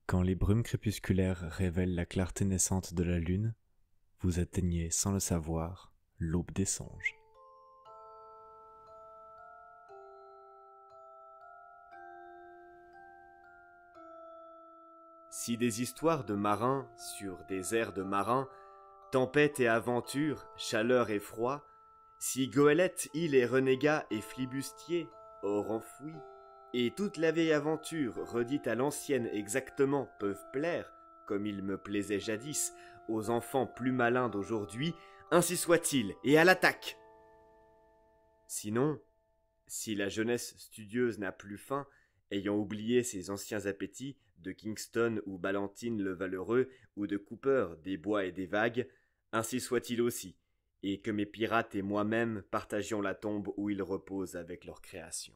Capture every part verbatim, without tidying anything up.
Quand les brumes crépusculaires révèlent la clarté naissante de la lune, vous atteignez sans le savoir l'aube des songes. Si des histoires de marins sur des airs de marins, tempête et aventure, chaleur et froid, si goélette, île et renégat et flibustier, or enfoui, et toute la vieille aventure redite à l'ancienne exactement peuvent plaire, comme il me plaisait jadis, aux enfants plus malins d'aujourd'hui, ainsi soit-il, et à l'attaque! Sinon, si la jeunesse studieuse n'a plus faim, ayant oublié ses anciens appétits, de Kingston ou Ballantine le Valeureux, ou de Cooper, des bois et des vagues, ainsi soit-il aussi, et que mes pirates et moi-même partagions la tombe où ils reposent avec leur création.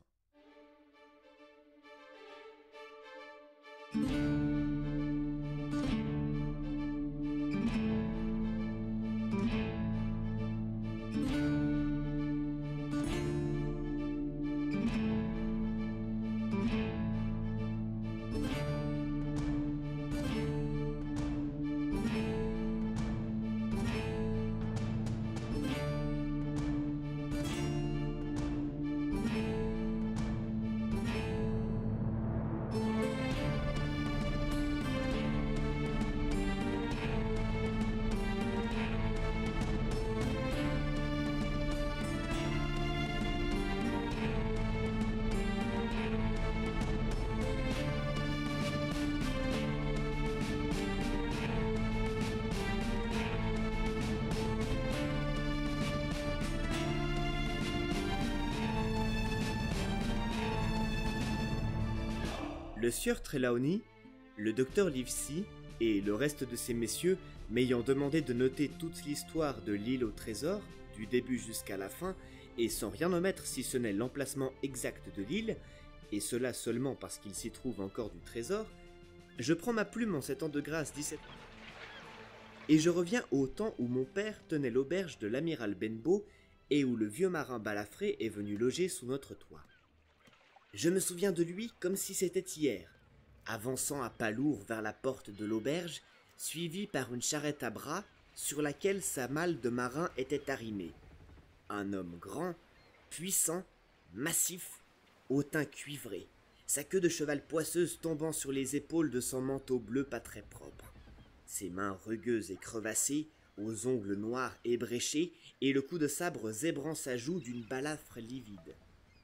Le sieur Trelawney, le docteur Livesey et le reste de ces messieurs m'ayant demandé de noter toute l'histoire de l'île au trésor, du début jusqu'à la fin, et sans rien omettre si ce n'est l'emplacement exact de l'île, et cela seulement parce qu'il s'y trouve encore du trésor, je prends ma plume en cet an de grâce dix-sept et je reviens au temps où mon père tenait l'auberge de l'amiral Benbow et où le vieux marin Balafré est venu loger sous notre toit. Je me souviens de lui comme si c'était hier, avançant à pas lourds vers la porte de l'auberge, suivi par une charrette à bras sur laquelle sa malle de marin était arrimée. Un homme grand, puissant, massif, au teint cuivré, sa queue de cheval poisseuse tombant sur les épaules de son manteau bleu pas très propre, ses mains rugueuses et crevassées, aux ongles noirs ébréchés et le coup de sabre zébrant sa joue d'une balafre livide.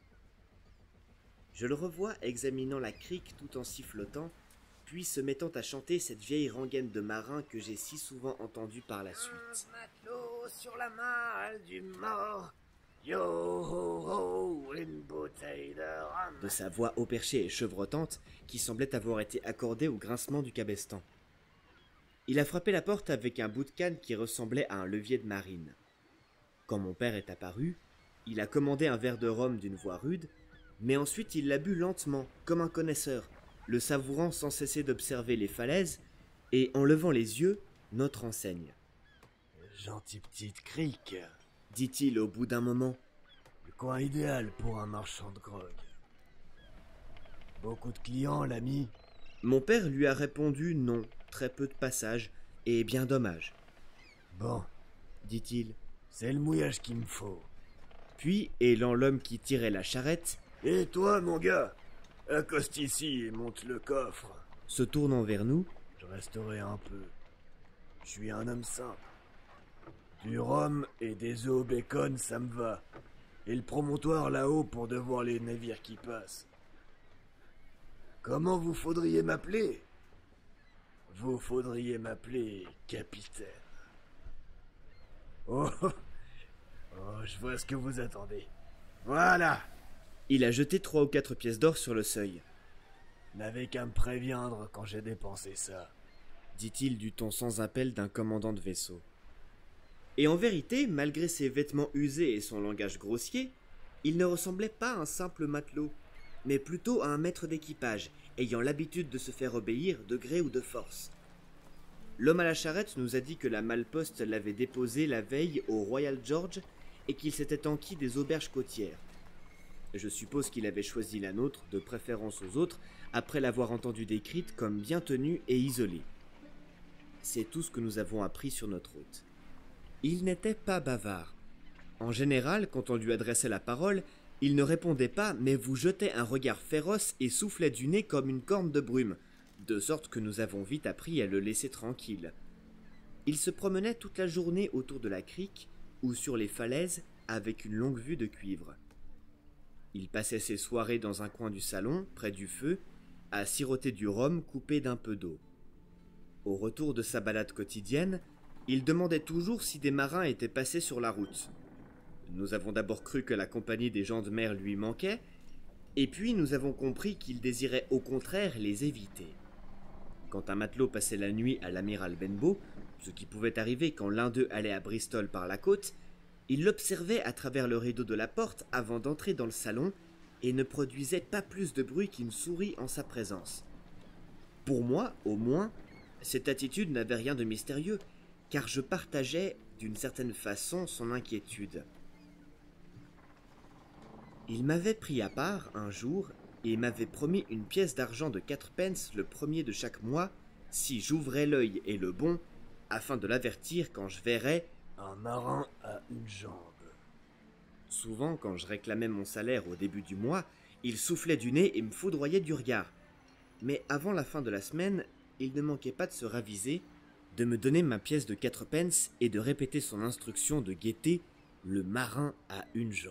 Je le revois examinant la crique tout en sifflotant, puis se mettant à chanter cette vieille rengaine de marin que j'ai si souvent entendue par la suite. Un matelot sur la malle du mort, yo ho ho, une bouteille de rhum. De sa voix haut perchée et chevrotante, qui semblait avoir été accordée au grincement du cabestan. Il a frappé la porte avec un bout de canne qui ressemblait à un levier de marine. Quand mon père est apparu, il a commandé un verre de rhum d'une voix rude, mais ensuite il l'a bu lentement, comme un connaisseur, le savourant sans cesser d'observer les falaises, et en levant les yeux, notre enseigne. « Gentille petite crique, dit-il au bout d'un moment. Le coin idéal pour un marchand de grog. Beaucoup de clients, l'ami ?» Mon père lui a répondu non, très peu de passages, et bien dommage. « Bon, dit-il, c'est le mouillage qu'il me faut. » Puis, élant l'homme qui tirait la charrette, « Et toi, mon gars, accoste ici et monte le coffre. » Se tournant vers nous, « Je resterai un peu. Je suis un homme simple. Du rhum et des œufs au bacon, ça me va. Et le promontoire là-haut pour de voir les navires qui passent. Comment vous faudriez m'appeler ? Vous faudriez m'appeler capitaine. Oh, oh, oh, je vois ce que vous attendez. Voilà !» Il a jeté trois ou quatre pièces d'or sur le seuil. « N'avez qu'à me préviendre quand j'ai dépensé ça, » dit-il du ton sans appel d'un commandant de vaisseau. Et en vérité, malgré ses vêtements usés et son langage grossier, il ne ressemblait pas à un simple matelot, mais plutôt à un maître d'équipage, ayant l'habitude de se faire obéir de gré ou de force. L'homme à la charrette nous a dit que la malle-poste l'avait déposé la veille au Royal George et qu'il s'était enquis des auberges côtières. Je suppose qu'il avait choisi la nôtre, de préférence aux autres, après l'avoir entendue décrite comme bien tenue et isolée. C'est tout ce que nous avons appris sur notre hôte. Il n'était pas bavard. En général, quand on lui adressait la parole, il ne répondait pas, mais vous jetait un regard féroce et soufflait du nez comme une corne de brume, de sorte que nous avons vite appris à le laisser tranquille. Il se promenait toute la journée autour de la crique ou sur les falaises avec une longue vue de cuivre. Il passait ses soirées dans un coin du salon, près du feu, à siroter du rhum coupé d'un peu d'eau. Au retour de sa balade quotidienne, il demandait toujours si des marins étaient passés sur la route. Nous avons d'abord cru que la compagnie des gens de mer lui manquait, et puis nous avons compris qu'il désirait au contraire les éviter. Quand un matelot passait la nuit à l'amiral Benbow, ce qui pouvait arriver quand l'un d'eux allait à Bristol par la côte, il l'observait à travers le rideau de la porte avant d'entrer dans le salon et ne produisait pas plus de bruit qu'une souris en sa présence. Pour moi, au moins, cette attitude n'avait rien de mystérieux, car je partageais, d'une certaine façon, son inquiétude. Il m'avait pris à part un jour et m'avait promis une pièce d'argent de quatre pence le premier de chaque mois si j'ouvrais l'œil et le bon, afin de l'avertir quand je verrais un marin à une jambe. Souvent, quand je réclamais mon salaire au début du mois, il soufflait du nez et me foudroyait du regard. Mais avant la fin de la semaine, il ne manquait pas de se raviser, de me donner ma pièce de quatre pence et de répéter son instruction de guetter le marin à une jambe.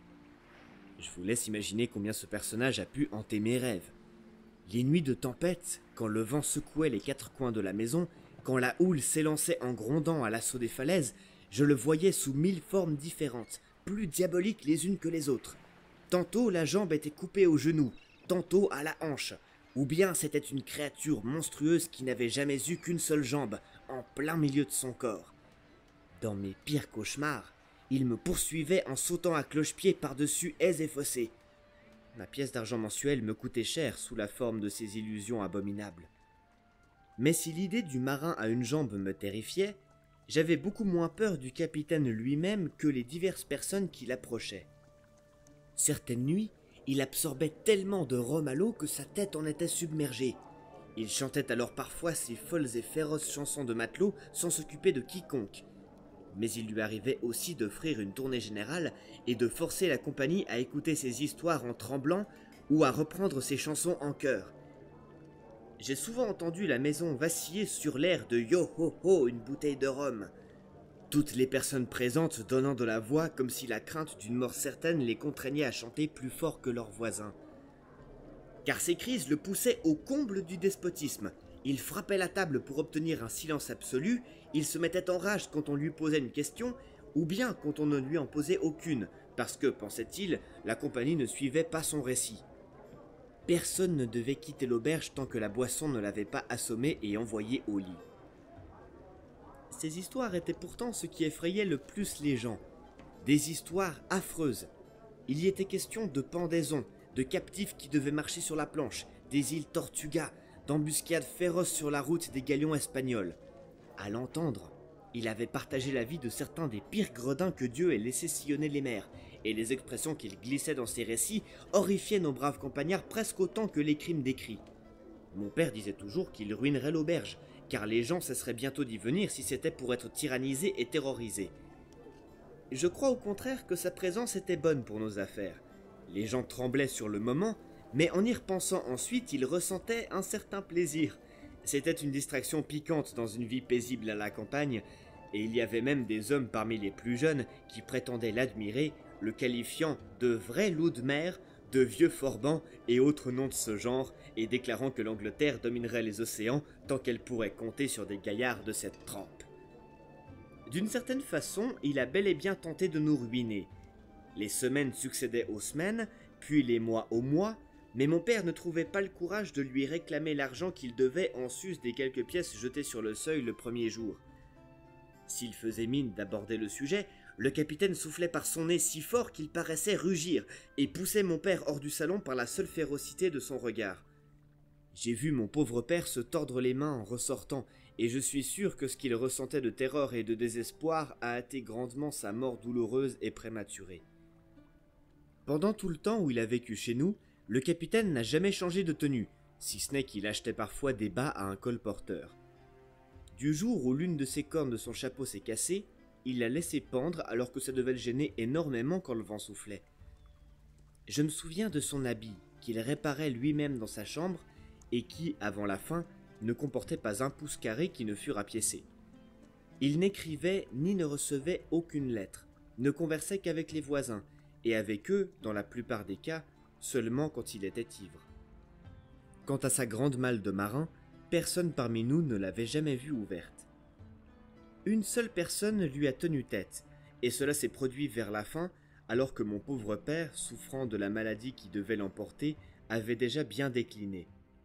Je vous laisse imaginer combien ce personnage a pu hanter mes rêves. Les nuits de tempête, quand le vent secouait les quatre coins de la maison, quand la houle s'élançait en grondant à l'assaut des falaises, je le voyais sous mille formes différentes, plus diaboliques les unes que les autres. Tantôt la jambe était coupée au genou, tantôt à la hanche, ou bien c'était une créature monstrueuse qui n'avait jamais eu qu'une seule jambe, en plein milieu de son corps. Dans mes pires cauchemars, il me poursuivait en sautant à cloche-pied par-dessus haies et fossés. Ma pièce d'argent mensuelle me coûtait cher sous la forme de ces illusions abominables. Mais si l'idée du marin à une jambe me terrifiait, j'avais beaucoup moins peur du capitaine lui-même que les diverses personnes qui l'approchaient. Certaines nuits, il absorbait tellement de rhum à l'eau que sa tête en était submergée. Il chantait alors parfois ses folles et féroces chansons de matelot sans s'occuper de quiconque. Mais il lui arrivait aussi d'offrir une tournée générale et de forcer la compagnie à écouter ses histoires en tremblant ou à reprendre ses chansons en chœur. J'ai souvent entendu la maison vaciller sur l'air de « Yo ho ho, une bouteille de rhum ». Toutes les personnes présentes donnant de la voix comme si la crainte d'une mort certaine les contraignait à chanter plus fort que leurs voisins. Car ces crises le poussaient au comble du despotisme. Il frappait la table pour obtenir un silence absolu, il se mettait en rage quand on lui posait une question, ou bien quand on ne lui en posait aucune, parce que, pensait-il, la compagnie ne suivait pas son récit. Personne ne devait quitter l'auberge tant que la boisson ne l'avait pas assommé et envoyé au lit. Ces histoires étaient pourtant ce qui effrayait le plus les gens. Des histoires affreuses. Il y était question de pendaisons, de captifs qui devaient marcher sur la planche, des îles Tortugas, d'embuscades féroces sur la route des galions espagnols. À l'entendre, il avait partagé la vie de certains des pires gredins que Dieu ait laissé sillonner les mers, et les expressions qu'il glissait dans ses récits horrifiaient nos braves campagnards presque autant que les crimes décrits. Mon père disait toujours qu'il ruinerait l'auberge, car les gens cesseraient bientôt d'y venir si c'était pour être tyrannisés et terrorisés. Je crois au contraire que sa présence était bonne pour nos affaires. Les gens tremblaient sur le moment, mais en y repensant ensuite, ils ressentaient un certain plaisir. C'était une distraction piquante dans une vie paisible à la campagne, et il y avait même des hommes parmi les plus jeunes qui prétendaient l'admirer, le qualifiant de vrai loup de mer, de vieux forban et autres noms de ce genre, et déclarant que l'Angleterre dominerait les océans tant qu'elle pourrait compter sur des gaillards de cette trempe. D'une certaine façon, il a bel et bien tenté de nous ruiner. Les semaines succédaient aux semaines, puis les mois aux mois, mais mon père ne trouvait pas le courage de lui réclamer l'argent qu'il devait en sus des quelques pièces jetées sur le seuil le premier jour. S'il faisait mine d'aborder le sujet, le capitaine soufflait par son nez si fort qu'il paraissait rugir et poussait mon père hors du salon par la seule férocité de son regard. J'ai vu mon pauvre père se tordre les mains en ressortant, et je suis sûr que ce qu'il ressentait de terreur et de désespoir a hâté grandement sa mort douloureuse et prématurée. Pendant tout le temps où il a vécu chez nous, le capitaine n'a jamais changé de tenue, si ce n'est qu'il achetait parfois des bas à un colporteur. Du jour où l'une de ses cornes de son chapeau s'est cassée, il l'a laissé pendre alors que ça devait le gêner énormément quand le vent soufflait. Je me souviens de son habit, qu'il réparait lui-même dans sa chambre et qui, avant la fin, ne comportait pas un pouce carré qui ne fût rapiécé. Il n'écrivait ni ne recevait aucune lettre, ne conversait qu'avec les voisins, et avec eux, dans la plupart des cas, seulement quand il était ivre. Quant à sa grande malle de marin, personne parmi nous ne l'avait jamais vue ouverte. Une seule personne lui a tenu tête, et cela s'est produit vers la fin, alors que mon pauvre père, souffrant de la maladie qui devait l'emporter, avait déjà bien décliné.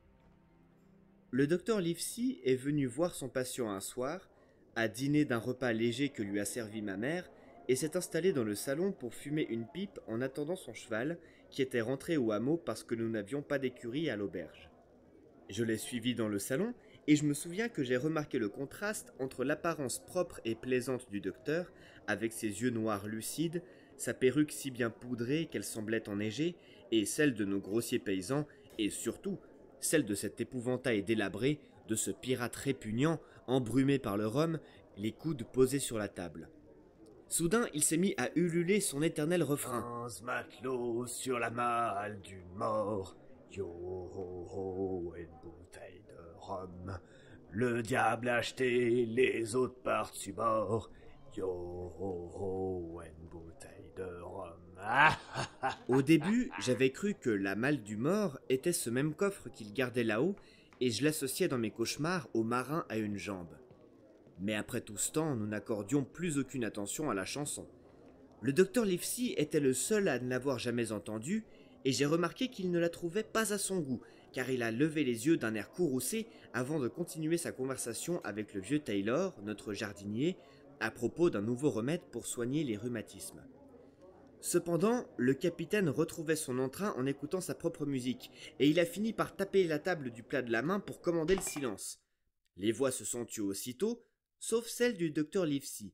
Le docteur Livesey est venu voir son patient un soir, a dîné d'un repas léger que lui a servi ma mère, et s'est installé dans le salon pour fumer une pipe en attendant son cheval, qui était rentré au hameau parce que nous n'avions pas d'écurie à l'auberge. Je l'ai suivi dans le salon, et je me souviens que j'ai remarqué le contraste entre l'apparence propre et plaisante du docteur, avec ses yeux noirs lucides, sa perruque si bien poudrée qu'elle semblait enneigée, et celle de nos grossiers paysans, et surtout celle de cet épouvantail délabré, de ce pirate répugnant, embrumé par le rhum, les coudes posés sur la table. Soudain, il s'est mis à ululer son éternel refrain. Quinze matelots sur la malle du mort, yo ho ho, une bouteille de rhum. Le diable a acheté, les autres par-dessus bord, yo ho ho, une bouteille de rhum. Ah, ah, ah. Au début, j'avais cru que la malle du mort était ce même coffre qu'il gardait là-haut, et je l'associais dans mes cauchemars au marin à une jambe. Mais après tout ce temps, nous n'accordions plus aucune attention à la chanson. Le docteur Livesey était le seul à ne l'avoir jamais entendue, et j'ai remarqué qu'il ne la trouvait pas à son goût, car il a levé les yeux d'un air courroucé avant de continuer sa conversation avec le vieux Taylor, notre jardinier, à propos d'un nouveau remède pour soigner les rhumatismes. Cependant, le capitaine retrouvait son entrain en écoutant sa propre musique, et il a fini par taper la table du plat de la main pour commander le silence. Les voix se sont tues aussitôt, sauf celle du docteur Livesey.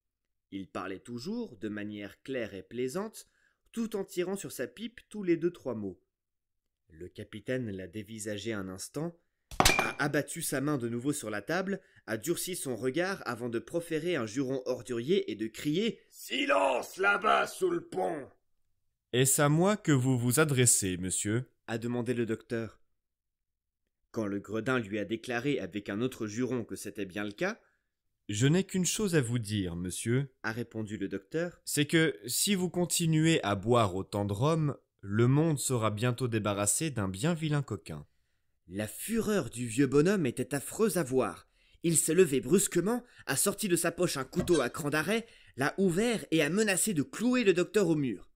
Il parlait toujours, de manière claire et plaisante, tout en tirant sur sa pipe tous les deux trois mots. Le capitaine l'a dévisagé un instant, a abattu sa main de nouveau sur la table, a durci son regard avant de proférer un juron ordurier et de crier « Silence là-bas sous le pont !» « Est-ce à moi que vous vous adressez, monsieur ?» a demandé le docteur. Quand le gredin lui a déclaré avec un autre juron que c'était bien le cas, « Je n'ai qu'une chose à vous dire, monsieur, » a répondu le docteur, c'est que si vous continuez à boire autant de rhum, le monde sera bientôt débarrassé d'un bien vilain coquin. La fureur du vieux bonhomme était affreuse à voir. Il s'est levé brusquement, a sorti de sa poche un couteau à cran d'arrêt, l'a ouvert et a menacé de clouer le docteur au mur.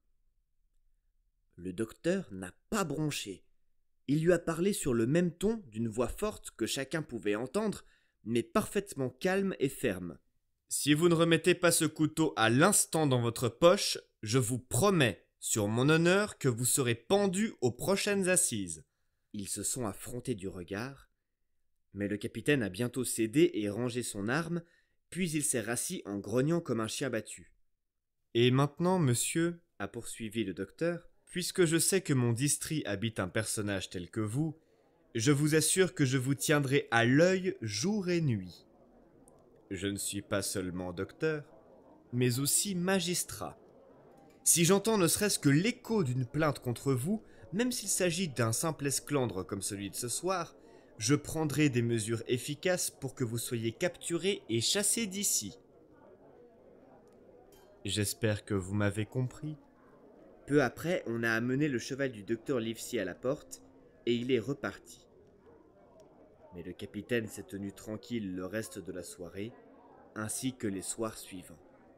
Le docteur n'a pas bronché. Il lui a parlé sur le même ton, d'une voix forte que chacun pouvait entendre, mais parfaitement calme et ferme. « Si vous ne remettez pas ce couteau à l'instant dans votre poche, je vous promets, sur mon honneur, que vous serez pendu aux prochaines assises. » Ils se sont affrontés du regard, mais le capitaine a bientôt cédé et rangé son arme, puis il s'est rassis en grognant comme un chien battu. « Et maintenant, monsieur, a poursuivi le docteur, puisque je sais que mon district habite un personnage tel que vous, je vous assure que je vous tiendrai à l'œil jour et nuit. Je ne suis pas seulement docteur, mais aussi magistrat. Si j'entends ne serait-ce que l'écho d'une plainte contre vous, même s'il s'agit d'un simple esclandre comme celui de ce soir, je prendrai des mesures efficaces pour que vous soyez capturé et chassé d'ici. J'espère que vous m'avez compris. » Peu après, on a amené le cheval du docteur Livesey à la porte, et il est reparti. Mais le capitaine s'est tenu tranquille le reste de la soirée, ainsi que les soirs suivants.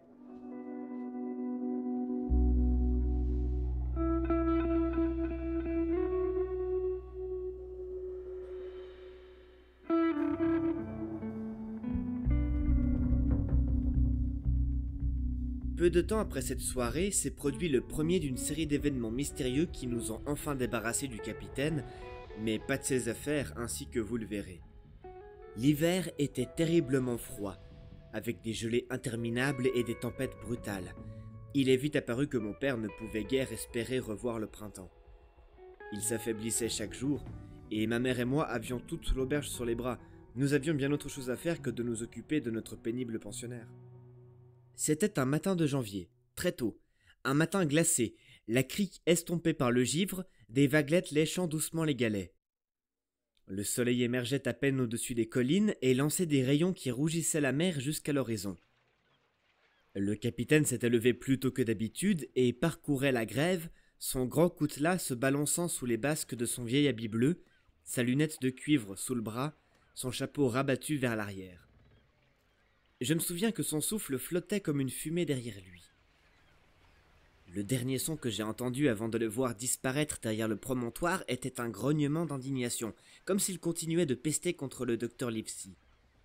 Peu de temps après cette soirée, s'est produit le premier d'une série d'événements mystérieux qui nous ont enfin débarrassés du capitaine, mais pas de ses affaires ainsi que vous le verrez. L'hiver était terriblement froid, avec des gelées interminables et des tempêtes brutales. Il est vite apparu que mon père ne pouvait guère espérer revoir le printemps. Il s'affaiblissait chaque jour, et ma mère et moi avions toute l'auberge sur les bras. Nous avions bien autre chose à faire que de nous occuper de notre pénible pensionnaire. C'était un matin de janvier, très tôt, un matin glacé, la crique estompée par le givre, des vaguelettes léchant doucement les galets. Le soleil émergeait à peine au-dessus des collines et lançait des rayons qui rougissaient la mer jusqu'à l'horizon. Le capitaine s'était levé plus tôt que d'habitude et parcourait la grève, son grand coutelas se balançant sous les basques de son vieil habit bleu, sa lunette de cuivre sous le bras, son chapeau rabattu vers l'arrière. Je me souviens que son souffle flottait comme une fumée derrière lui. Le dernier son que j'ai entendu avant de le voir disparaître derrière le promontoire était un grognement d'indignation, comme s'il continuait de pester contre le docteur Livesey.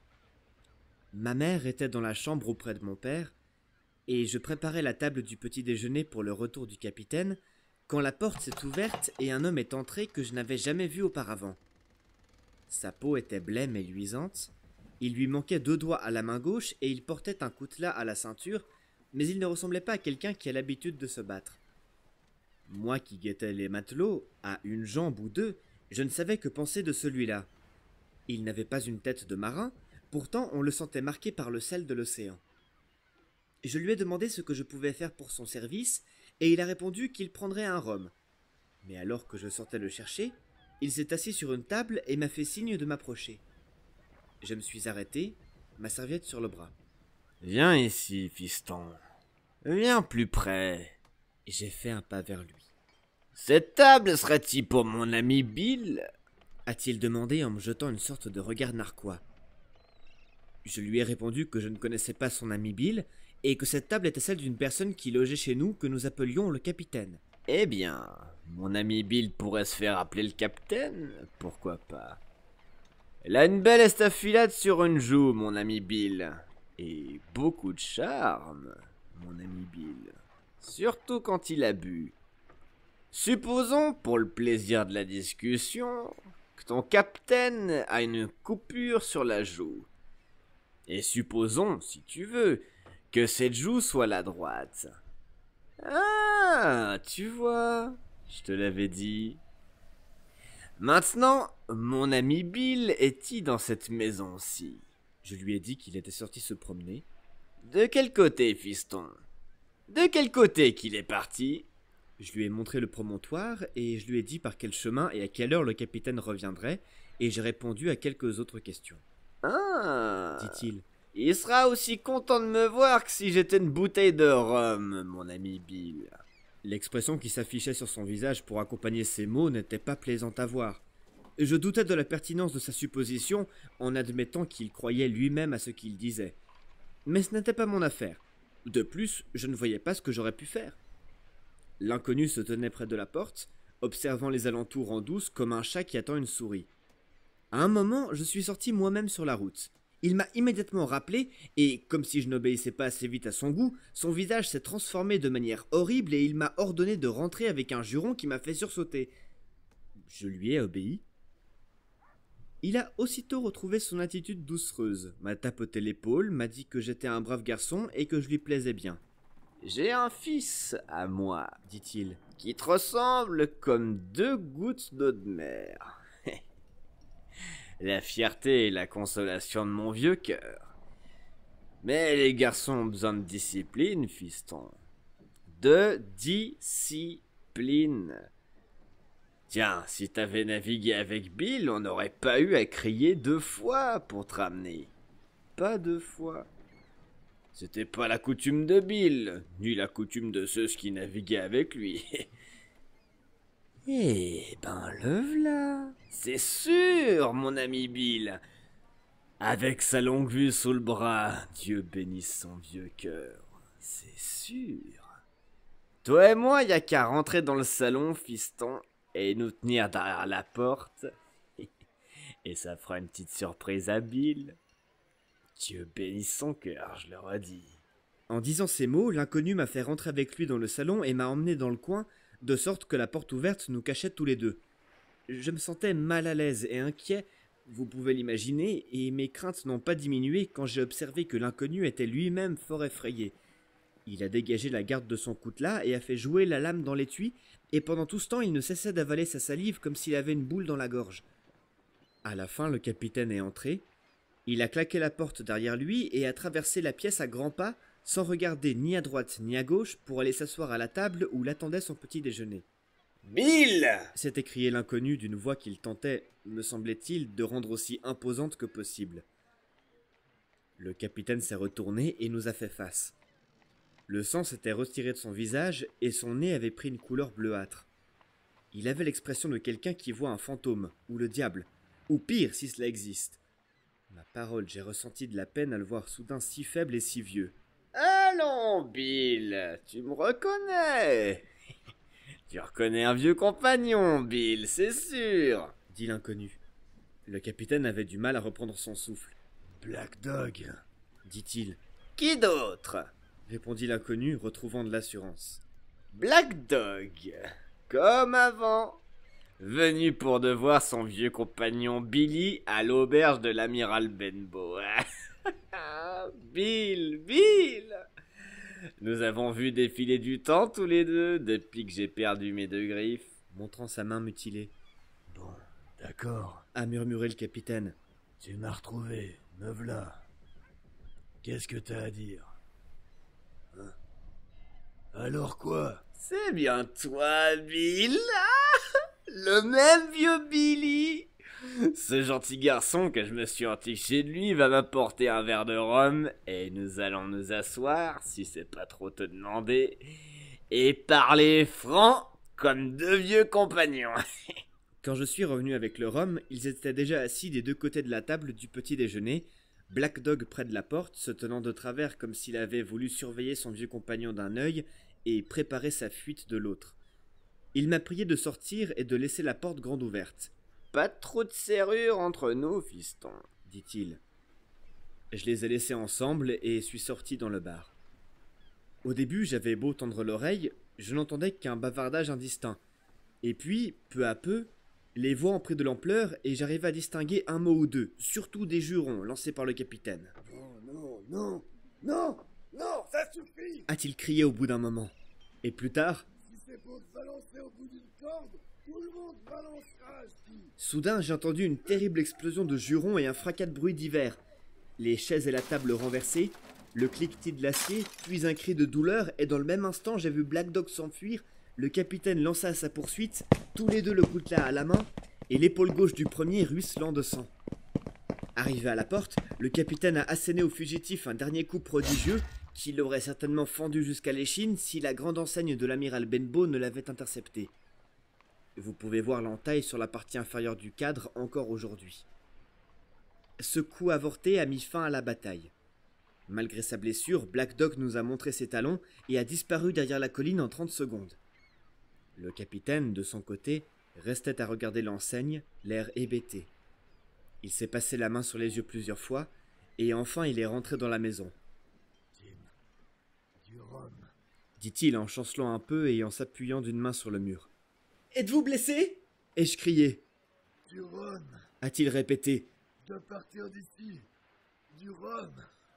Ma mère était dans la chambre auprès de mon père, et je préparais la table du petit déjeuner pour le retour du capitaine, quand la porte s'est ouverte et un homme est entré que je n'avais jamais vu auparavant. Sa peau était blême et luisante, il lui manquait deux doigts à la main gauche et il portait un coutelas à la ceinture, mais il ne ressemblait pas à quelqu'un qui a l'habitude de se battre. Moi qui guettais les matelots, à une jambe ou deux, je ne savais que penser de celui-là. Il n'avait pas une tête de marin, pourtant on le sentait marqué par le sel de l'océan. Je lui ai demandé ce que je pouvais faire pour son service, et il a répondu qu'il prendrait un rhum. Mais alors que je sortais le chercher, il s'est assis sur une table et m'a fait signe de m'approcher. Je me suis arrêté, ma serviette sur le bras. « Viens ici, fiston. Viens plus près. » J'ai fait un pas vers lui. « Cette table serait-il pour mon ami Bill ?» a-t-il demandé en me jetant une sorte de regard narquois. Je lui ai répondu que je ne connaissais pas son ami Bill, et que cette table était celle d'une personne qui logeait chez nous que nous appelions le capitaine. « Eh bien, mon ami Bill pourrait se faire appeler le capitaine, pourquoi pas. Elle a une belle estafilade sur une joue, mon ami Bill, et beaucoup de charme, mon ami Bill, surtout quand il a bu. Supposons, pour le plaisir de la discussion, que ton capitaine a une coupure sur la joue. Et supposons, si tu veux, que cette joue soit la droite. Ah, tu vois, je te l'avais dit. Maintenant, mon ami Bill est-il dans cette maison-ci? Je lui ai dit qu'il était sorti se promener. De quel côté, fiston? De quel côté qu'il est parti? Je lui ai montré le promontoire et je lui ai dit par quel chemin et à quelle heure le capitaine reviendrait, et j'ai répondu à quelques autres questions. Ah, dit-il. Il sera aussi content de me voir que si j'étais une bouteille de rhum, mon ami Bill. L'expression qui s'affichait sur son visage pour accompagner ces mots n'était pas plaisante à voir. Je doutais de la pertinence de sa supposition en admettant qu'il croyait lui-même à ce qu'il disait. Mais ce n'était pas mon affaire. De plus, je ne voyais pas ce que j'aurais pu faire. L'inconnu se tenait près de la porte, observant les alentours en douce comme un chat qui attend une souris. À un moment, je suis sorti moi-même sur la route. Il m'a immédiatement rappelé, et comme si je n'obéissais pas assez vite à son goût, son visage s'est transformé de manière horrible et il m'a ordonné de rentrer avec un juron qui m'a fait sursauter. Je lui ai obéi. Il a aussitôt retrouvé son attitude doucereuse, m'a tapoté l'épaule, m'a dit que j'étais un brave garçon et que je lui plaisais bien. « J'ai un fils à moi, dit-il, qui te ressemble comme deux gouttes d'eau de mer. La fierté et la consolation de mon vieux cœur. Mais les garçons ont besoin de discipline, fiston. De discipline. Tiens, si t'avais navigué avec Bill, on n'aurait pas eu à crier deux fois pour te ramener. Pas deux fois. C'était pas la coutume de Bill, ni la coutume de ceux qui naviguaient avec lui. Eh ben le v'là. C'est sûr, mon ami Bill. Avec sa longue vue sous le bras, Dieu bénisse son vieux cœur. C'est sûr. Toi et moi, y a qu'à rentrer dans le salon, fiston, et nous tenir derrière la porte. Et ça fera une petite surprise à Bill. Dieu bénisse son cœur, je le redis. En disant ces mots, l'inconnu m'a fait rentrer avec lui dans le salon et m'a emmené dans le coin, de sorte que la porte ouverte nous cachait tous les deux. Je me sentais mal à l'aise et inquiet, vous pouvez l'imaginer, et mes craintes n'ont pas diminué quand j'ai observé que l'inconnu était lui-même fort effrayé. Il a dégagé la garde de son coutelas et a fait jouer la lame dans l'étui, et pendant tout ce temps il ne cessait d'avaler sa salive comme s'il avait une boule dans la gorge. À la fin, le capitaine est entré. Il a claqué la porte derrière lui et a traversé la pièce à grands pas, sans regarder ni à droite ni à gauche, pour aller s'asseoir à la table où l'attendait son petit déjeuner. « Bill !» s'est écrié l'inconnu d'une voix qu'il tentait, me semblait-il, de rendre aussi imposante que possible. Le capitaine s'est retourné et nous a fait face. Le sang s'était retiré de son visage et son nez avait pris une couleur bleuâtre. Il avait l'expression de quelqu'un qui voit un fantôme, ou le diable, ou pire si cela existe. Ma parole, j'ai ressenti de la peine à le voir soudain si faible et si vieux. « Allons, Bill, tu me reconnais !»« Tu reconnais un vieux compagnon, Bill, c'est sûr !» dit l'inconnu. Le capitaine avait du mal à reprendre son souffle. « Black Dog !» dit-il. « Qui d'autre ?» répondit l'inconnu, retrouvant de l'assurance. « Black Dog, comme avant, venu pour devoir son vieux compagnon Billy à l'auberge de l'amiral Benbow. Bill, Bill, nous avons vu défiler du temps tous les deux depuis que j'ai perdu mes deux griffes. » montrant sa main mutilée. « Bon, d'accord, a murmuré le capitaine. Tu m'as retrouvé, me v'là. Qu'est-ce que t'as à dire ? Hein ? Alors quoi ? C'est bien toi, Bill. Ah, le même vieux Billy. Ce gentil garçon que je me suis entiché de lui va m'apporter un verre de rhum et nous allons nous asseoir, si c'est pas trop te demander, et parler franc comme deux vieux compagnons. Quand je suis revenu avec le rhum, ils étaient déjà assis des deux côtés de la table du petit déjeuner, Black Dog près de la porte, se tenant de travers comme s'il avait voulu surveiller son vieux compagnon d'un œil et préparer sa fuite de l'autre. Il m'a prié de sortir et de laisser la porte grande ouverte. « Pas trop de serrure entre nous, fiston, » dit-il. Je les ai laissés ensemble et suis sorti dans le bar. Au début, j'avais beau tendre l'oreille, je n'entendais qu'un bavardage indistinct. Et puis, peu à peu, les voix ont pris de l'ampleur et j'arrivais à distinguer un mot ou deux, surtout des jurons lancés par le capitaine. « Non, non, non, non, non, ça suffit !» a-t-il crié au bout d'un moment. Et plus tard, « Si c'est beau de balancer au bout d'une corde, tout le monde balancera, esti !» Soudain, j'ai entendu une terrible explosion de jurons et un fracas de bruit divers. Les chaises et la table renversées, le cliquetis de l'acier, puis un cri de douleur, et dans le même instant, j'ai vu Black Dog s'enfuir. Le capitaine lança sa poursuite, tous les deux le coutelas à la main, et l'épaule gauche du premier ruisselant de sang. Arrivé à la porte, le capitaine a asséné au fugitif un dernier coup prodigieux, qui l'aurait certainement fendu jusqu'à l'échine si la grande enseigne de l'amiral Benbow ne l'avait intercepté. Vous pouvez voir l'entaille sur la partie inférieure du cadre encore aujourd'hui. Ce coup avorté a mis fin à la bataille. Malgré sa blessure, Black Dog nous a montré ses talons et a disparu derrière la colline en trente secondes. Le capitaine, de son côté, restait à regarder l'enseigne, l'air hébété. Il s'est passé la main sur les yeux plusieurs fois, et enfin il est rentré dans la maison. « Tim, du rhum, » dit-il en chancelant un peu et en s'appuyant d'une main sur le mur. « Êtes-vous blessé » ai-je crié. « Du rhum, » a-t-il répété. « De partir d'ici, du rhum,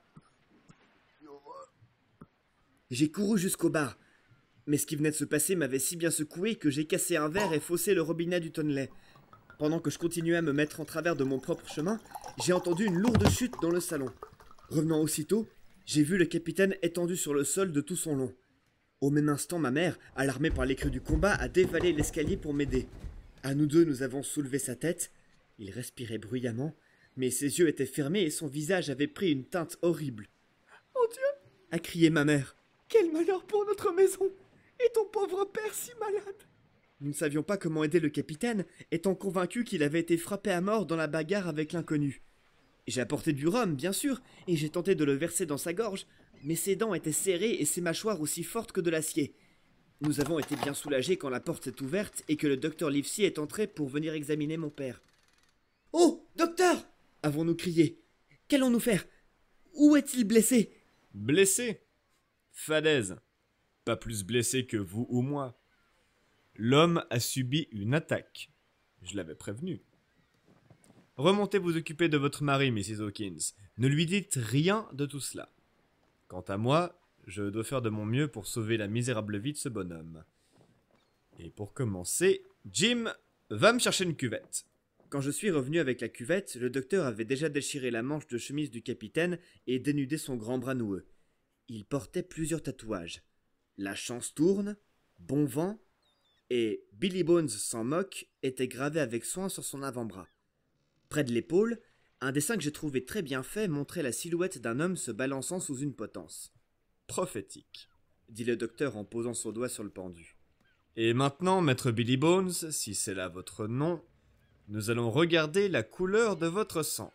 du rhum. » J'ai couru jusqu'au bar. Mais ce qui venait de se passer m'avait si bien secoué que j'ai cassé un verre et faussé le robinet du tonnelet. Pendant que je continuais à me mettre en travers de mon propre chemin, j'ai entendu une lourde chute dans le salon. Revenant aussitôt, j'ai vu le capitaine étendu sur le sol de tout son long. Au même instant, ma mère, alarmée par les cris du combat, a dévalé l'escalier pour m'aider. À nous deux, nous avons soulevé sa tête. Il respirait bruyamment, mais ses yeux étaient fermés et son visage avait pris une teinte horrible. « Oh Dieu !» a crié ma mère. « Quel malheur pour notre maison ! Et ton pauvre père si malade !» Nous ne savions pas comment aider le capitaine, étant convaincus qu'il avait été frappé à mort dans la bagarre avec l'inconnu. J'ai apporté du rhum, bien sûr, et j'ai tenté de le verser dans sa gorge, mais ses dents étaient serrées et ses mâchoires aussi fortes que de l'acier. Nous avons été bien soulagés quand la porte s'est ouverte et que le docteur Livesey est entré pour venir examiner mon père. « Oh, docteur !» avons-nous crié. « Qu'allons-nous faire ? Où est-il blessé ?»« Blessé ? Fadaise. Pas plus blessé que vous ou moi. L'homme a subi une attaque. Je l'avais prévenu. Remontez vous occuper de votre mari, missus Hawkins. Ne lui dites rien de tout cela. Quant à moi, Je dois faire de mon mieux pour sauver la misérable vie de ce bonhomme. Et pour commencer, Jim va me chercher une cuvette. Quand je suis revenu avec la cuvette, le docteur avait déjà déchiré la manche de chemise du capitaine et dénudé son grand bras noueux. Il portait plusieurs tatouages. La chance tourne, bon vent, et Billy Bones s'en moque était gravé avec soin sur son avant-bras. Près de l'épaule, un dessin que j'ai trouvé très bien fait montrait la silhouette d'un homme se balançant sous une potence. Prophétique, dit le docteur en posant son doigt sur le pendu. Et maintenant, maître Billy Bones, si c'est là votre nom, nous allons regarder la couleur de votre sang.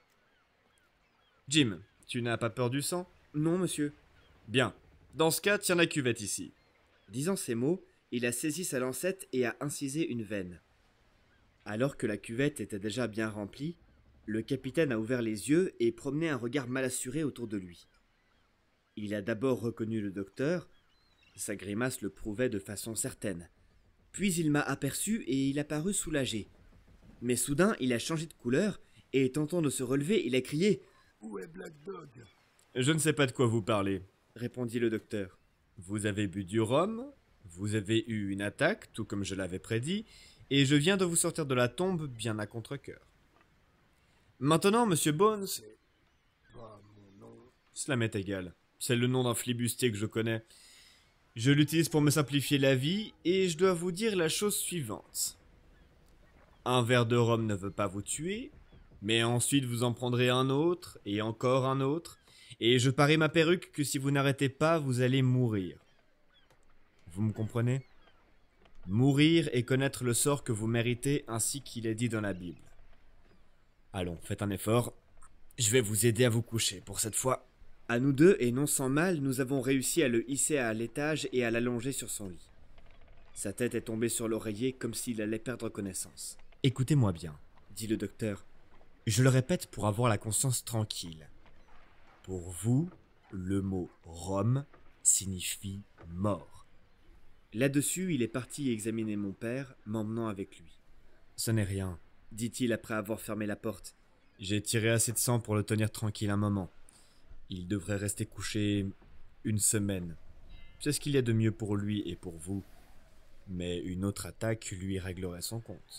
Jim, tu n'as pas peur du sang? Non, monsieur. Bien. Dans ce cas, tiens la cuvette ici. Disant ces mots, il a saisi sa lancette et a incisé une veine. Alors que la cuvette était déjà bien remplie, le capitaine a ouvert les yeux et promené un regard mal assuré autour de lui. Il a d'abord reconnu le docteur, sa grimace le prouvait de façon certaine. Puis il m'a aperçu et il a paru soulagé. Mais soudain, il a changé de couleur et tentant de se relever, il a crié « Où est Black Dog ?» Je ne sais pas de quoi vous parlez, répondit le docteur. Vous avez bu du rhum, vous avez eu une attaque, tout comme je l'avais prédit, et je viens de vous sortir de la tombe bien à contre-cœur. Maintenant, monsieur Bones... Pas mon nom. Cela m'est égal. C'est le nom d'un flibustier que je connais. Je l'utilise pour me simplifier la vie, et je dois vous dire la chose suivante. Un verre de rhum ne veut pas vous tuer, mais ensuite vous en prendrez un autre, et encore un autre, et je parie ma perruque que si vous n'arrêtez pas, vous allez mourir. Vous me comprenez? Mourir et connaître le sort que vous méritez ainsi qu'il est dit dans la Bible. Allons, faites un effort. Je vais vous aider à vous coucher pour cette fois. À nous deux, et non sans mal, nous avons réussi à le hisser à l'étage et à l'allonger sur son lit. Sa tête est tombée sur l'oreiller comme s'il allait perdre connaissance. Écoutez-moi bien, dit le docteur. Je le répète pour avoir la conscience tranquille. Pour vous, le mot « Rome » signifie « mort ». Là-dessus, il est parti examiner mon père, m'emmenant avec lui. Ce n'est rien, dit-il après avoir fermé la porte. J'ai tiré assez de sang pour le tenir tranquille un moment. Il devrait rester couché une semaine. C'est ce qu'il y a de mieux pour lui et pour vous. Mais une autre attaque lui réglerait son compte.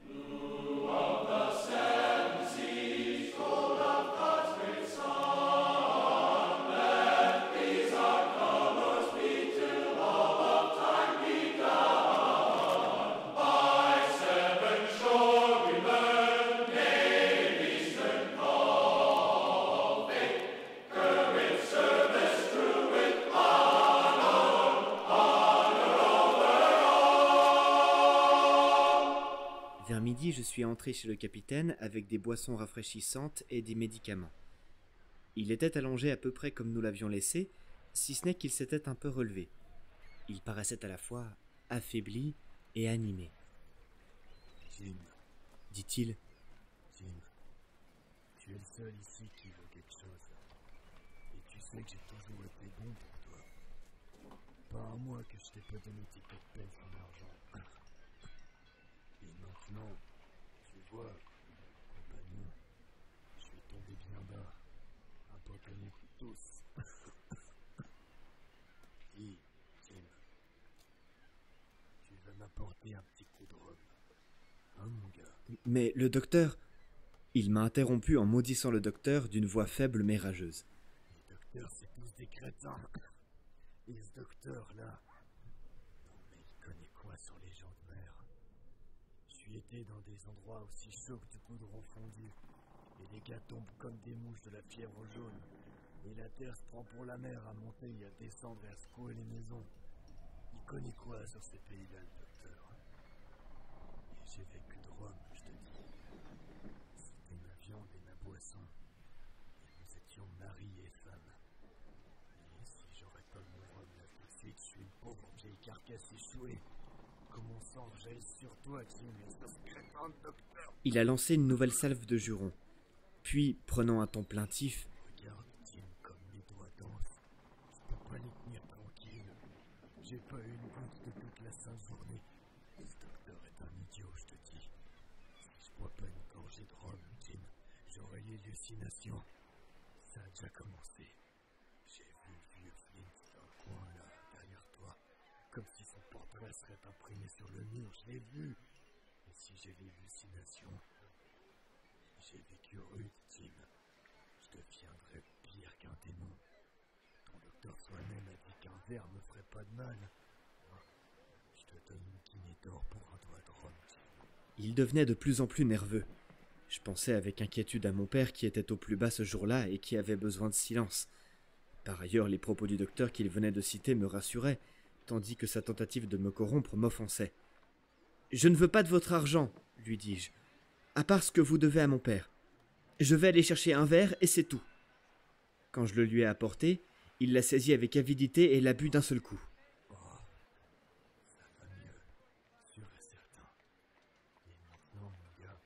Vers midi, je suis entré chez le capitaine avec des boissons rafraîchissantes et des médicaments. Il était allongé à peu près comme nous l'avions laissé, si ce n'est qu'il s'était un peu relevé. Il paraissait à la fois affaibli et animé. « Jim, dit-il. Jim, tu es le seul ici qui veut quelque chose. Et tu sais que j'ai toujours été bon pour toi. Pas à moi que je t'ai pas donné tes quatre pelles en argent. Et maintenant, tu vois, compagnon, je suis tombé bien bas, abandonné tous. Dis, Jim, tu vas m'apporter un petit coup de rhum. Hein, mon gars? Mais le docteur... Il m'a interrompu en maudissant le docteur d'une voix faible mais rageuse. Les docteurs, c'est tous des crétins. Et ce docteur-là... Non, mais il connaît quoi sur les gens de mer? J'ai été dans des endroits aussi chauds que du goudron fondu. Et les gars tombent comme des mouches de la fièvre jaune. Et la terre se prend pour la mer à monter et à descendre et à secouer les maisons. Il connaît quoi sur ces pays-là, le docteur? Et j'ai vécu de rhum, je te dis. C'était ma viande et ma boisson. Et nous étions mari et femme. Et si j'aurais pas mon rhum là tout de suite, je suis une pauvre vieille carcasse échouée. Que mon sang jaillit sur toi, Jim, et sur ce crétin de docteur. Il a lancé une nouvelle salve de jurons. Puis, prenant un ton plaintif, Regarde, Jim, comme mes doigts dansent. Je peux pas les tenir tranquilles. J'ai pas eu une goutte de toute la sainte journée. Ce docteur est un idiot, je te dis. Si je bois pas une gorgée de rhum, Jim, j'aurai l'hallucination. Ça a déjà commencé. J'ai vu le vieux Flintstone. elle serait imprimée sur le mur, je l'ai vue. Et si j'ai des hallucinations, j'ai vécu rude, Tim. Je deviendrais pire qu'un démon. Ton docteur soi-même a dit qu'un verre me ferait pas de mal. Moi, je te donne une guinée d'or pour un doigt de rhum, Tim. Il devenait de plus en plus nerveux. Je pensais avec inquiétude à mon père qui était au plus bas ce jour-là et qui avait besoin de silence. Par ailleurs, les propos du docteur qu'il venait de citer me rassuraient, tandis que sa tentative de me corrompre m'offensait. « Je ne veux pas de votre argent, lui dis-je, à part ce que vous devez à mon père. Je vais aller chercher un verre et c'est tout. » Quand je le lui ai apporté, il l'a saisi avec avidité et l'a bu d'un seul coup. Oh, ça va mieux, sûr et certain. Et maintenant, mon gars,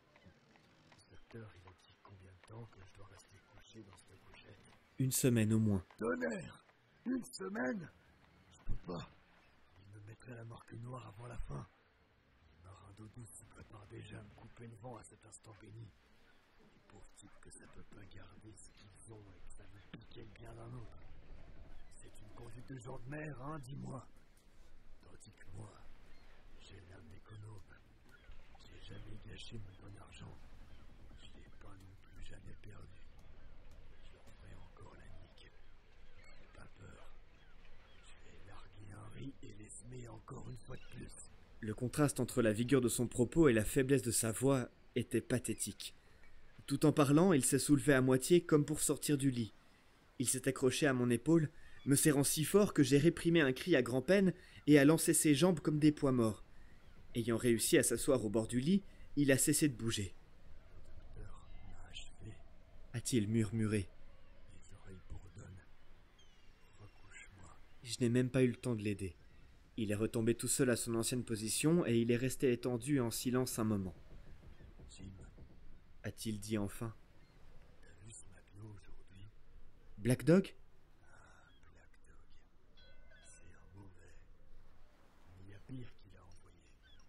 le docteur, il a dit combien de temps que je dois rester couché dans cette couchette? Une semaine au moins. Tonnerre! Une semaine? Je peux pas. Il me mettrait la marque noire avant la fin. Les marins d'eau douce se préparent déjà à me couper le vent à cet instant béni. Les pauvres types que ça peut pas garder ce qu'ils ont et que ça veut piquer le bien d'un autre. C'est une conduite de genre de mer, hein, dis-moi. Tandis que moi, j'ai l'âme économe. J'ai jamais gâché mon bon argent. Je l'ai pas non plus jamais perdu. Je leur ferai encore la nique. Pas peur. Je vais larguer un riz et les semer encore une fois de plus. Le contraste entre la vigueur de son propos et la faiblesse de sa voix était pathétique. Tout en parlant, il s'est soulevé à moitié comme pour sortir du lit. Il s'est accroché à mon épaule, me serrant si fort que j'ai réprimé un cri à grand-peine et a lancé ses jambes comme des poids morts. Ayant réussi à s'asseoir au bord du lit, il a cessé de bouger. Le docteur m'a achevé. A-t-il murmuré. Les oreilles bourdonnent. Recouche-moi. Je n'ai même pas eu le temps de l'aider. Il est retombé tout seul à son ancienne position et il est resté étendu en silence un moment. Jim, A-t-il dit enfin. t'as vu ce matelot aujourd'hui? Black Dog? Ah, Black Dog. C'est un mauvais. Mais il y a pire qu'il a envoyé.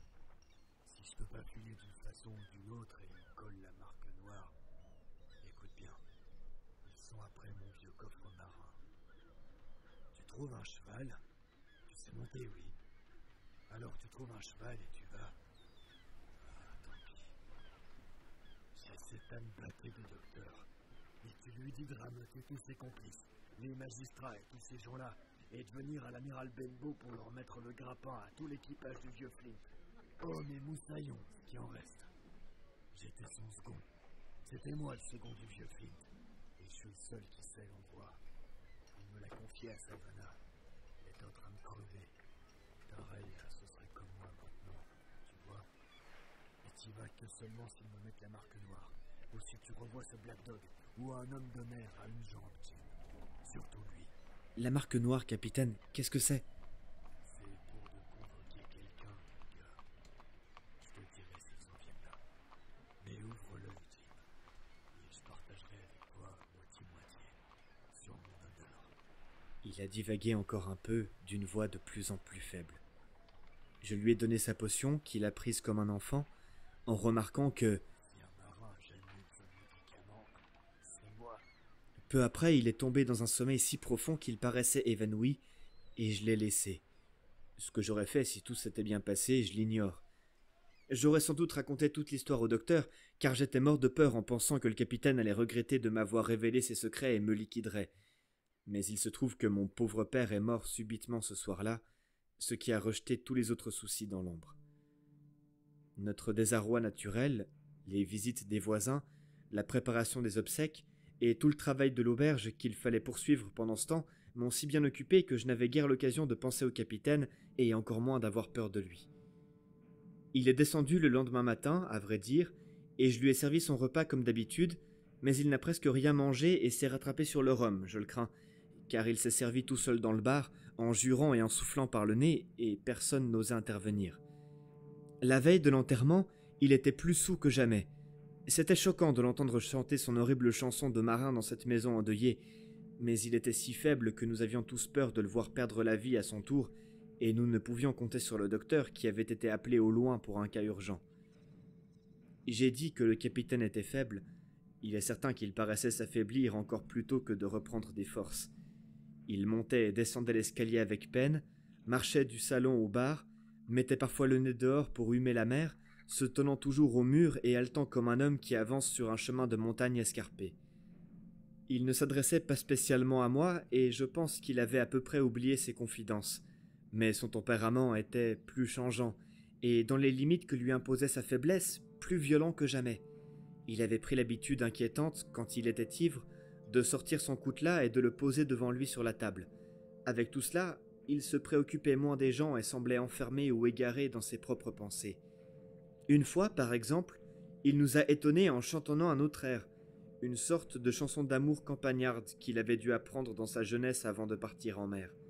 Si je peux pas filer d'une façon ou d'une autre et il me colle la marque noire, écoute bien. Ils sont après mon vieux coffre marin. Tu trouves un cheval? Tu sais monter, oui. Alors tu trouves un cheval et tu vas. Ah, tant pis. J'ai cette âme battée du docteur. Et tu lui dis de rameuter tous ses complices, les magistrats et tous ces gens-là, et de venir à l'amiral Benbow pour leur mettre le grappin à tout l'équipage du vieux Flint. Oh, mes moussaillons, ce qui en reste. J'étais son second. C'était moi le second du vieux Flint. Et je suis le seul qui sait l'endroit. Il me l'a confié à Savannah. Elle est en train de crever. Pareil, ce serait comme moi maintenant, tu vois. Et t'y vas que seulement s'ils me mettent la marque noire. Ou si tu revois ce Black Dog, ou un homme de mer à une jambe, Jim. Surtout lui. La marque noire, capitaine, qu'est-ce que c'est? C'est pour de convoquer quelqu'un, mon gars. Je te dirai s'ils en viennent là. Mais ouvre l'œil, Jim. Et je partagerai avec toi moitié-moitié. Sur mon honneur. Il a divagué encore un peu, d'une voix de plus en plus faible. Je lui ai donné sa potion, qu'il a prise comme un enfant, en remarquant que, Si un marin a jamais eu ce médicament, c'est moi. peu après, il est tombé dans un sommeil si profond qu'il paraissait évanoui, et je l'ai laissé. Ce que j'aurais fait si tout s'était bien passé, je l'ignore. J'aurais sans doute raconté toute l'histoire au docteur, car j'étais mort de peur en pensant que le capitaine allait regretter de m'avoir révélé ses secrets et me liquiderait. Mais il se trouve que mon pauvre père est mort subitement ce soir-là, ce qui a rejeté tous les autres soucis dans l'ombre. Notre désarroi naturel, les visites des voisins, la préparation des obsèques et tout le travail de l'auberge qu'il fallait poursuivre pendant ce temps m'ont si bien occupé que je n'avais guère l'occasion de penser au capitaine et encore moins d'avoir peur de lui. Il est descendu le lendemain matin, à vrai dire, et je lui ai servi son repas comme d'habitude, mais il n'a presque rien mangé et s'est rattrapé sur le rhum, je le crains, car il s'est servi tout seul dans le bar, en jurant et en soufflant par le nez, et personne n'osait intervenir. La veille de l'enterrement, il était plus saoul que jamais. C'était choquant de l'entendre chanter son horrible chanson de marin dans cette maison endeuillée, mais il était si faible que nous avions tous peur de le voir perdre la vie à son tour, et nous ne pouvions compter sur le docteur qui avait été appelé au loin pour un cas urgent. J'ai dit que le capitaine était faible. Il est certain qu'il paraissait s'affaiblir encore plus tôt que de reprendre des forces. Il montait et descendait l'escalier avec peine, marchait du salon au bar, mettait parfois le nez dehors pour humer la mer, se tenant toujours au mur et haletant comme un homme qui avance sur un chemin de montagne escarpé. Il ne s'adressait pas spécialement à moi, et je pense qu'il avait à peu près oublié ses confidences. Mais son tempérament était plus changeant, et dans les limites que lui imposait sa faiblesse, plus violent que jamais. Il avait pris l'habitude inquiétante, quand il était ivre, de sortir son coutelas et de le poser devant lui sur la table. Avec tout cela, il se préoccupait moins des gens et semblait enfermé ou égaré dans ses propres pensées. Une fois, par exemple, il nous a étonnés en chantonnant un autre air, une sorte de chanson d'amour campagnarde qu'il avait dû apprendre dans sa jeunesse avant de partir en mer.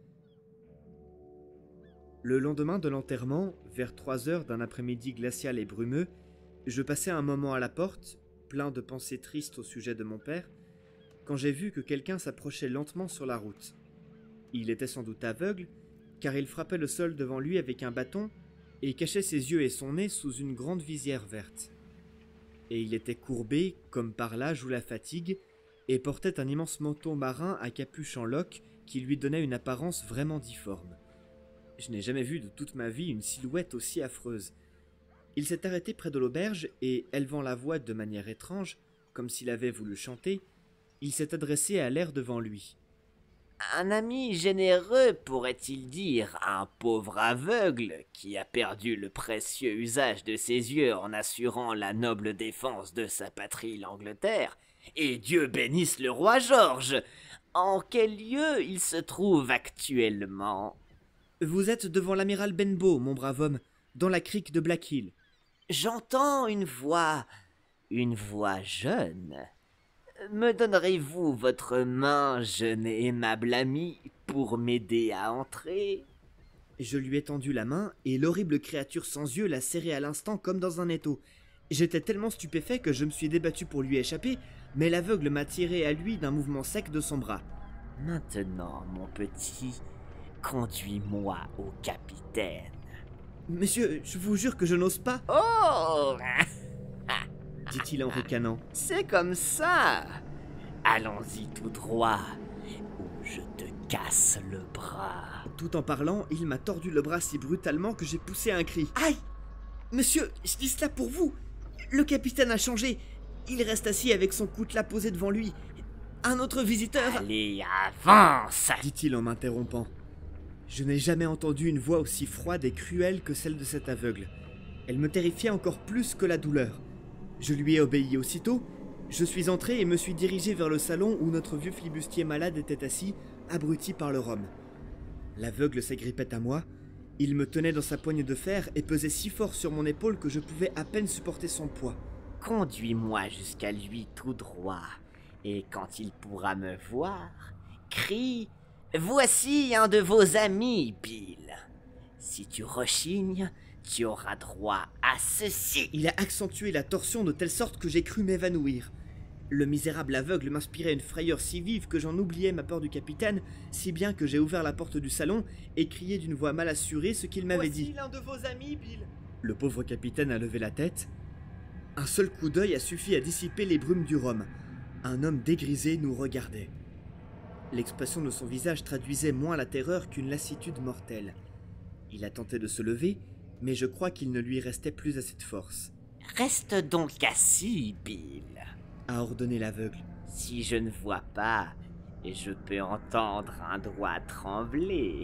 Le lendemain de l'enterrement, vers trois heures d'un après-midi glacial et brumeux, je passais un moment à la porte, plein de pensées tristes au sujet de mon père, quand j'ai vu que quelqu'un s'approchait lentement sur la route. Il était sans doute aveugle, car il frappait le sol devant lui avec un bâton et cachait ses yeux et son nez sous une grande visière verte. Et il était courbé, comme par l'âge ou la fatigue, et portait un immense manteau marin à capuche en loques qui lui donnait une apparence vraiment difforme. Je n'ai jamais vu de toute ma vie une silhouette aussi affreuse. Il s'est arrêté près de l'auberge et, élevant la voix de manière étrange, comme s'il avait voulu chanter, il s'est adressé à l'air devant lui. Un ami généreux, pourrait-il dire, un pauvre aveugle qui a perdu le précieux usage de ses yeux en assurant la noble défense de sa patrie, l'Angleterre, et Dieu bénisse le roi George. En quel lieu il se trouve actuellement? Vous êtes devant l'amiral Benbow, mon brave homme, dans la crique de Black Hill. J'entends une voix, une voix jeune. Me donnerez-vous votre main, jeune et aimable ami, pour m'aider à entrer? Je lui ai tendu la main, et l'horrible créature sans yeux l'a serrée à l'instant comme dans un étau. J'étais tellement stupéfait que je me suis débattu pour lui échapper, mais l'aveugle m'a tiré à lui d'un mouvement sec de son bras. Maintenant, mon petit, conduis-moi au capitaine. Monsieur, je vous jure que je n'ose pas, Oh! dit-il en ricanant. C'est comme ça. Allons-y tout droit, ou je te casse le bras. Tout en parlant, il m'a tordu le bras si brutalement que j'ai poussé un cri. Aïe! Monsieur, je dis cela pour vous. Le capitaine a changé. Il reste assis avec son coutelas posé devant lui. Un autre visiteur... Allez, avance! dit-il en m'interrompant. Je n'ai jamais entendu une voix aussi froide et cruelle que celle de cet aveugle. Elle me terrifiait encore plus que la douleur. Je lui ai obéi aussitôt. Je suis entré et me suis dirigé vers le salon où notre vieux flibustier malade était assis, abruti par le rhum. L'aveugle s'agrippait à moi. Il me tenait dans sa poigne de fer et pesait si fort sur mon épaule que je pouvais à peine supporter son poids. Conduis-moi jusqu'à lui tout droit, et quand il pourra me voir, crie « Voici un de vos amis, Bill. Si tu rechignes, tu auras droit à ceci. » Il a accentué la torsion de telle sorte que j'ai cru m'évanouir. Le misérable aveugle m'inspirait une frayeur si vive que j'en oubliais ma peur du capitaine, si bien que j'ai ouvert la porte du salon et crié d'une voix mal assurée ce qu'il m'avait dit. « Voici l'un de vos amis, Bill. » Le pauvre capitaine a levé la tête. Un seul coup d'œil a suffi à dissiper les brumes du rhum. Un homme dégrisé nous regardait. L'expression de son visage traduisait moins la terreur qu'une lassitude mortelle. Il a tenté de se lever, mais je crois qu'il ne lui restait plus assez de force. « Reste donc assis, Bill. » a ordonné l'aveugle. « Si je ne vois pas, je peux entendre un doigt trembler.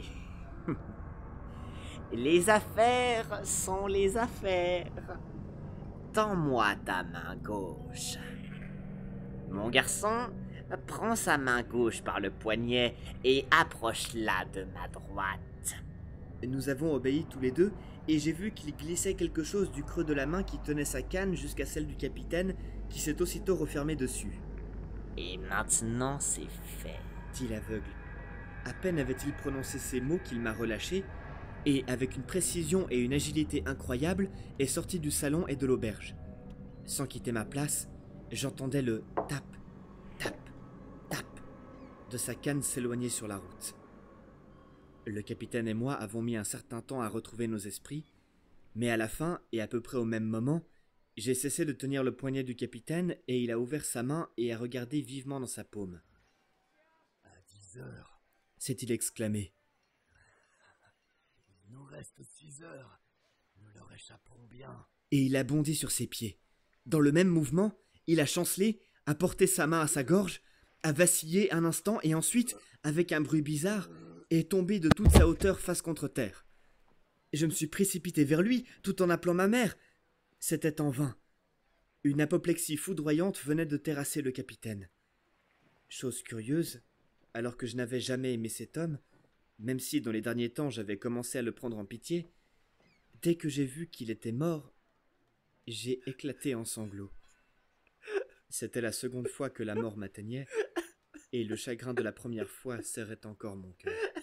Les affaires sont les affaires. Tends-moi ta main gauche. Mon garçon, prends sa main gauche par le poignet et approche-la de ma droite. » Nous avons obéi tous les deux, et j'ai vu qu'il glissait quelque chose du creux de la main qui tenait sa canne jusqu'à celle du capitaine, qui s'est aussitôt refermée dessus. « Et maintenant c'est fait. » dit l'aveugle. À peine avait-il prononcé ces mots qu'il m'a relâché, et avec une précision et une agilité incroyables, est sorti du salon et de l'auberge. Sans quitter ma place, j'entendais le tap, tap, tap de sa canne s'éloigner sur la route. Le capitaine et moi avons mis un certain temps à retrouver nos esprits, mais à la fin, et à peu près au même moment, j'ai cessé de tenir le poignet du capitaine et il a ouvert sa main et a regardé vivement dans sa paume. À dix heures, s'est-il exclamé. nous reste six heures. Nous leur échapperons bien. Et il a bondi sur ses pieds. Dans le même mouvement, il a chancelé, a porté sa main à sa gorge, a vacillé un instant et ensuite, avec un bruit bizarre, est tombé de toute sa hauteur face contre terre. Je me suis précipité vers lui, tout en appelant ma mère. C'était en vain. Une apoplexie foudroyante venait de terrasser le capitaine. Chose curieuse, alors que je n'avais jamais aimé cet homme, même si dans les derniers temps j'avais commencé à le prendre en pitié, dès que j'ai vu qu'il était mort, j'ai éclaté en sanglots. C'était la seconde fois que la mort m'atteignait, et le chagrin de la première fois serrait encore mon cœur.